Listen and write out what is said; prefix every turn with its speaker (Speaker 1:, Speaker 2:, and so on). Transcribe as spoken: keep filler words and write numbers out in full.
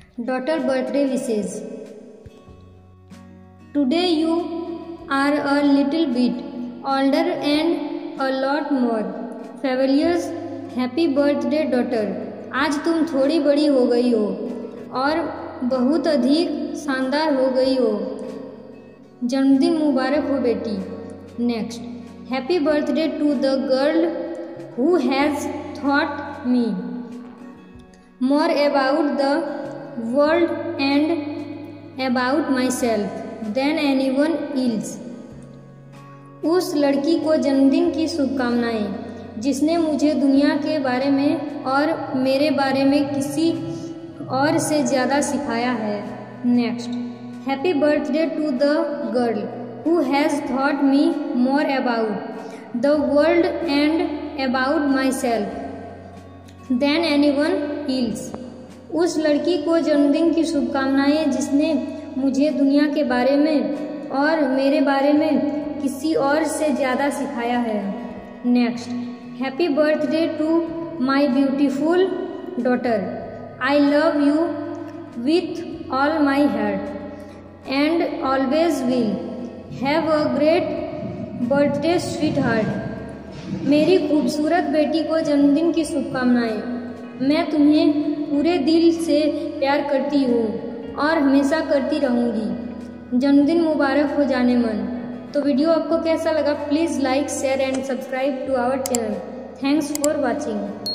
Speaker 1: Daughter birthday wishes. Today you are a little bit older and a lot more fabulous. Happy birthday daughter. आज तुम थोड़ी बड़ी हो गई हो और बहुत अधिक शानदार हो गई हो। जन्मदिन मुबारक हो बेटी। Next, happy birthday to the girl who has thought me more about the world and about myself than anyone else. उस लड़की को जन्मदिन की शुभकामनाएं जिसने मुझे दुनिया के बारे में और मेरे बारे में किसी और से ज़्यादा सिखाया है। Next, happy birthday to the girl who has thought me more about the world and about myself than anyone else. उस लड़की को जन्मदिन की शुभकामनाएं जिसने मुझे दुनिया के बारे में और मेरे बारे में किसी और से ज़्यादा सिखाया है। Next, happy birthday to my beautiful daughter. I love you with all my heart and always will have a great birthday sweetheart. मेरी खूबसूरत बेटी को जन्मदिन की शुभकामनाएं। मैं तुम्हें पूरे दिल से प्यार करती हूँ और हमेशा करती रहूँगी। जन्मदिन मुबारक हो जाने मन। तो वीडियो आपको कैसा लगा please like share and subscribe to our channel. Thanks for watching.